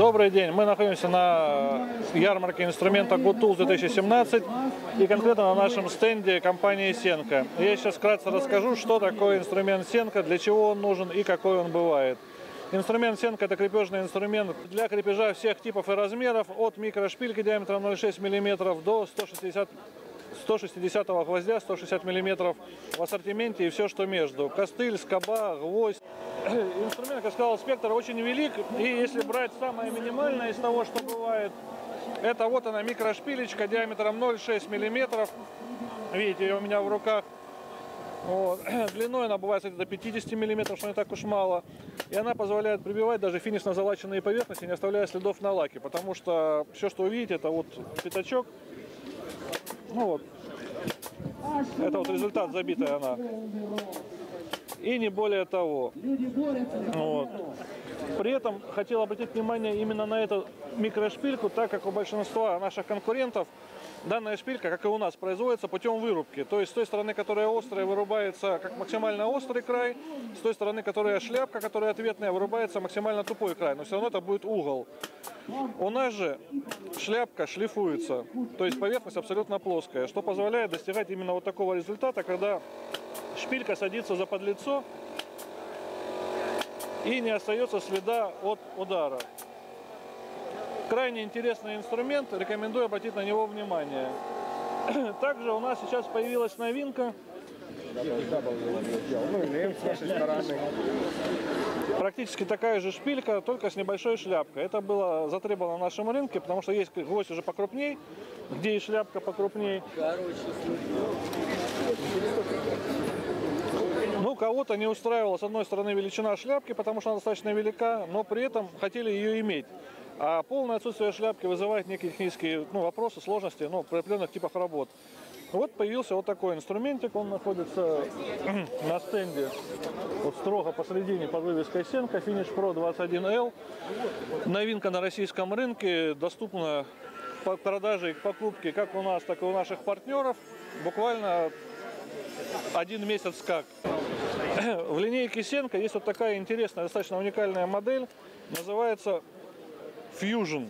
Добрый день, мы находимся на ярмарке инструмента Good Tools 2017 и конкретно на нашем стенде компании Senko. Я сейчас вкратце расскажу, что такое инструмент Senko, для чего он нужен и какой он бывает. Инструмент Senko — это крепежный инструмент для крепежа всех типов и размеров, от микрошпильки диаметром 0,6 мм до 160 гвоздя, 160 мм в ассортименте и все, что между. Костыль, скоба, гвоздь. Инструмент, как сказал, спектр очень велик, и если брать самое минимальное из того, что бывает, это вот она микрошпилечка диаметром 0,6 мм. Видите, ее у меня в руках. Вот. Длиной она бывает до 50 мм, что не так уж мало. И она позволяет прибивать даже финишно залаченные поверхности, не оставляя следов на лаке. Потому что все, что вы видите, это вот пятачок. Ну вот. Это вот результат, забитая она. И не более того. Вот. При этом хотел обратить внимание именно на эту микрошпильку, так как у большинства наших конкурентов данная шпилька, как и у нас, производится путем вырубки. То есть с той стороны, которая острая, вырубается как максимально острый край, с той стороны, которая шляпка, которая ответная, вырубается максимально тупой край. Но все равно это будет угол. У нас же шляпка шлифуется, то есть поверхность абсолютно плоская, что позволяет достигать именно вот такого результата, когда шпилька садится за подлицо и не остается следа от удара. Крайне интересный инструмент, рекомендую обратить на него внимание. Также у нас сейчас появилась новинка. Практически такая же шпилька, только с небольшой шляпкой. Это было затребовано на нашем рынке, потому что есть гвоздь уже покрупней, где и шляпка покрупней. Ну, кого-то не устраивала, с одной стороны, величина шляпки, потому что она достаточно велика, но при этом хотели ее иметь. А полное отсутствие шляпки вызывает некие технические вопросы, сложности при определенных типах работ. Вот появился вот такой инструментик, он находится на стенде вот строго посередине под вывеской Senko, Finish Pro 21L. Новинка на российском рынке, доступна по продаже и к покупке как у нас, так и у наших партнеров. Буквально 1 месяц как. В линейке Senko есть вот такая интересная, достаточно уникальная модель, называется Fusion.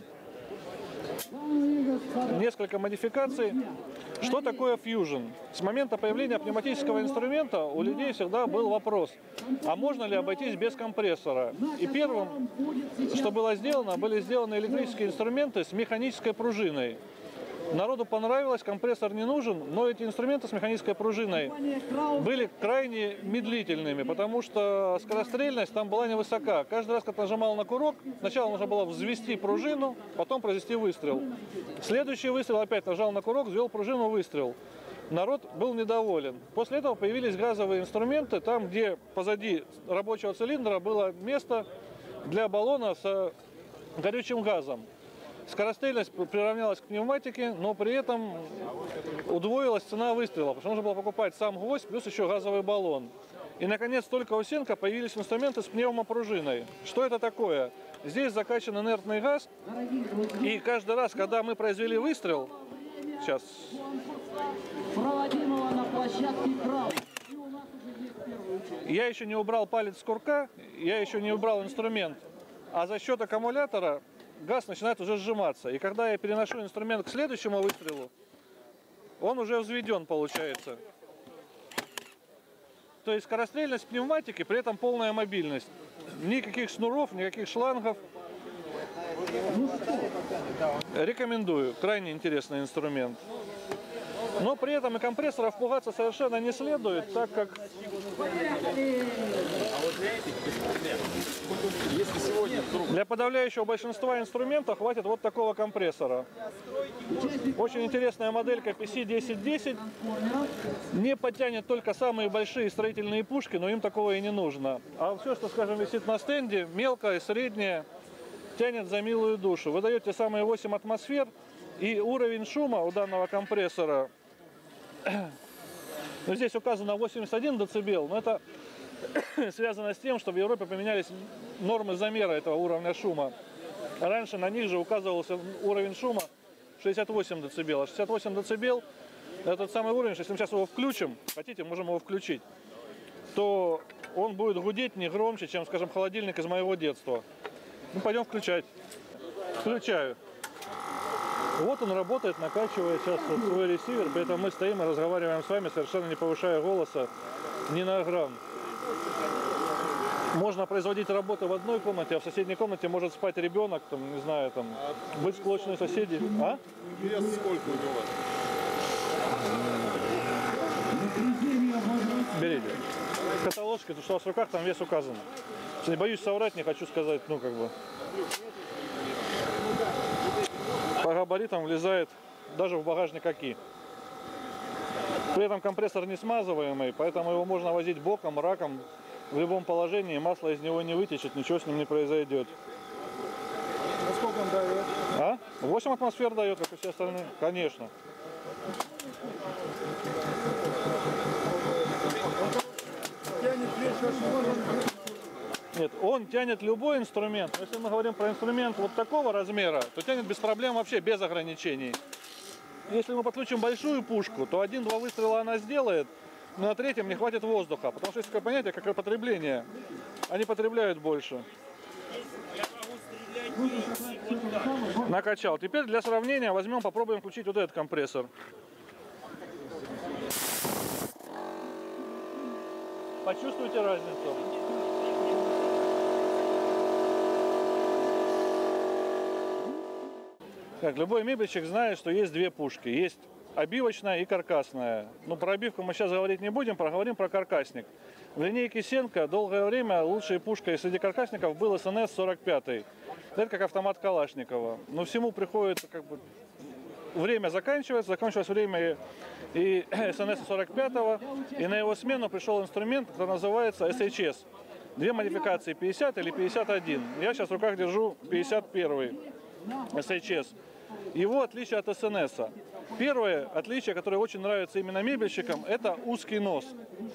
Несколько модификаций. Что такое Fusion? С момента появления пневматического инструмента у людей всегда был вопрос, а можно ли обойтись без компрессора? И первым, что было сделано, были сделаны электрические инструменты с механической пружиной. Народу понравилось, компрессор не нужен, но эти инструменты с механической пружиной были крайне медлительными, потому что скорострельность там была невысока. Каждый раз, когда нажимал на курок, сначала нужно было взвести пружину, потом произвести выстрел. Следующий выстрел, опять нажал на курок, взвел пружину, выстрел. Народ был недоволен. После этого появились газовые инструменты, там, где позади рабочего цилиндра было место для баллона с горючим газом. Скорострельность приравнялась к пневматике, но при этом удвоилась цена выстрела, потому что нужно было покупать сам гвоздь, плюс еще газовый баллон. И, наконец, только у Senko появились инструменты с пневмопружиной. Что это такое? Здесь закачан инертный газ, и каждый раз, когда мы произвели выстрел, сейчас, я еще не убрал палец с курка, я еще не убрал инструмент, а за счет аккумулятора газ начинает уже сжиматься. И когда я переношу инструмент к следующему выстрелу, он уже взведен, получается. То есть скорострельность пневматики, при этом полная мобильность. Никаких шнуров, никаких шлангов. Рекомендую. Крайне интересный инструмент. Но при этом и компрессоров пугаться совершенно не следует, так как для подавляющего большинства инструментов хватит вот такого компрессора. Очень интересная моделька PC1010. Не подтянет только самые большие строительные пушки, но им такого и не нужно. А все, что, скажем, висит на стенде, мелкое, среднее, тянет за милую душу. Вы даете самые 8 атмосфер, и уровень шума у данного компрессора, здесь указано 81 дБ, но это связано с тем, что в Европе поменялись нормы замера этого уровня шума. Раньше на них же указывался уровень шума 68 дБ. А 68 дБ этот самый уровень, если мы сейчас его включим, хотите, можем его включить, то он будет гудеть не громче, чем, скажем, холодильник из моего детства. Ну, пойдем включать. Включаю. Вот он работает, накачивает сейчас свой ресивер, при этом мы стоим и разговариваем с вами, совершенно не повышая голоса ни на грамм. Можно производить работу в одной комнате, а в соседней комнате может спать ребенок, там, не знаю, там, быть склочные соседи. А? Вес сколько у него? Берите. Каталожки, то что у вас в руках, там вес указан. Не боюсь соврать, не хочу сказать, ну как бы. По габаритам влезает даже в багажник ОКИ. При этом компрессор не смазываемый, поэтому его можно возить боком, раком, в любом положении, масло из него не вытечет, ничего с ним не произойдет. А сколько он дает? А? 8 атмосфер дает, как и все остальные. Конечно. Нет, он тянет любой инструмент. Если мы говорим про инструмент вот такого размера, то тянет без проблем, вообще без ограничений. Если мы подключим большую пушку, то 1-2 выстрела она сделает, но на третьем не хватит воздуха. Потому что есть такое понятие, как потребление. Они потребляют больше. Накачал. Теперь для сравнения возьмем, попробуем включить вот этот компрессор. Почувствуйте разницу. Как любой мебельщик знает, что есть две пушки. Есть обивочная и каркасная. Ну, про обивку мы сейчас говорить не будем, проговорим про каркасник. В линейке Сенко долгое время лучшей пушкой среди каркасников был СНС-45. Это как автомат Калашникова. Но всему приходит, как бы, время заканчивается, закончилось время и СНС-45, и на его смену пришел инструмент, который называется SHS. Две модификации, 50 или 51. Я сейчас в руках держу 51 SHS. Его отличие от СНС. Первое отличие, которое очень нравится именно мебельщикам, это узкий нос.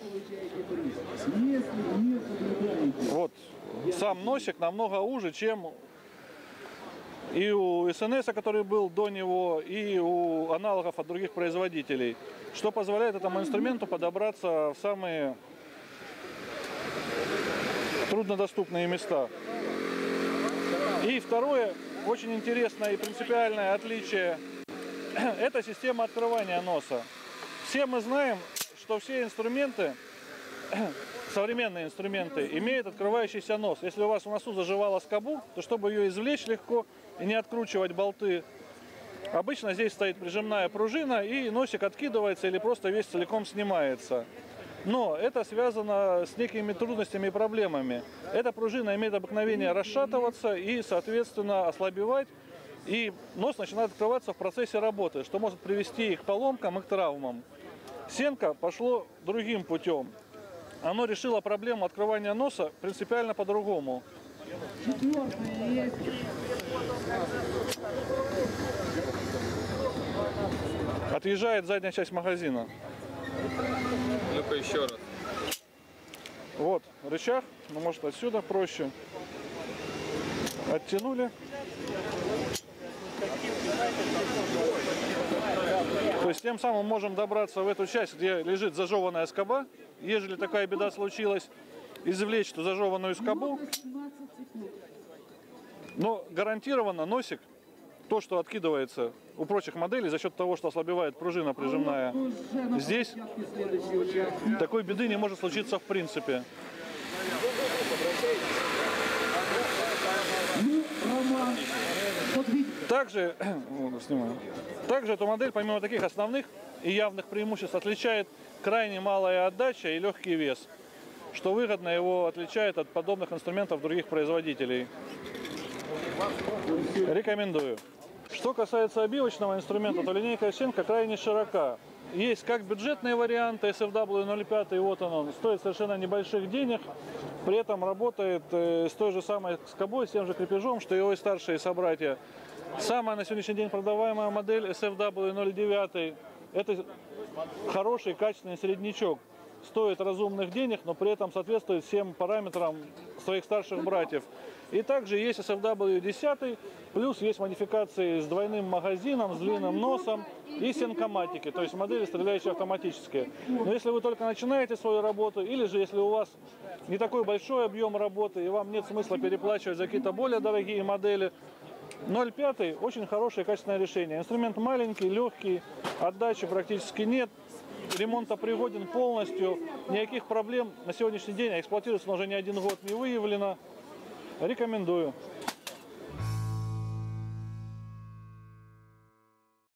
Вот сам носик намного уже, чем и у СНС, который был до него, и у аналогов от других производителей, что позволяет этому инструменту подобраться в самые труднодоступные места. И второе, очень интересное и принципиальное отличие – это система открывания носа. Все мы знаем, что все инструменты, современные инструменты, имеют открывающийся нос. Если у вас в носу заживала скобу, то чтобы ее извлечь легко и не откручивать болты, обычно здесь стоит прижимная пружина, и носик откидывается или просто весь целиком снимается. Но это связано с некими трудностями и проблемами. Эта пружина имеет обыкновение расшатываться и, соответственно, ослабевать. И нос начинает открываться в процессе работы, что может привести и к поломкам, и к травмам. Сенко пошло другим путем. Оно решило проблему открывания носа принципиально по-другому. Отъезжает задняя часть магазина. Ну-ка еще раз. Вот рычаг, ну, может, отсюда проще. Оттянули. То есть тем самым можем добраться в эту часть, где лежит зажеванная скоба. Ежели такая беда случилась, извлечь эту зажеванную скобу. Но гарантированно носик, то, что откидывается у прочих моделей за счет того, что ослабевает пружина прижимная, здесь такой беды не может случиться в принципе. Также эту модель, помимо таких основных и явных преимуществ, отличает крайне малая отдача и легкий вес, что выгодно его отличает от подобных инструментов других производителей. Рекомендую. Что касается обивочного инструмента, то линейка Сенко крайне широка. Есть как бюджетные варианты, SFW05, вот он, стоит совершенно небольших денег, при этом работает с той же самой скобой, с тем же крепежом, что и его старшие собратья. Самая на сегодняшний день продаваемая модель SFW09, это хороший, качественный среднячок. Стоит разумных денег, но при этом соответствует всем параметрам своих старших братьев. И также есть SFW10, плюс есть модификации с двойным магазином, с длинным носом и сенкоматики, то есть модели, стреляющие автоматически. Но если вы только начинаете свою работу, или же если у вас не такой большой объем работы, и вам нет смысла переплачивать за какие-то более дорогие модели, 0,5 очень хорошее качественное решение. Инструмент маленький, легкий, отдачи практически нет. Ремонтопригоден полностью. Никаких проблем на сегодняшний день, а эксплуатируется он уже не один год, не выявлено. Рекомендую.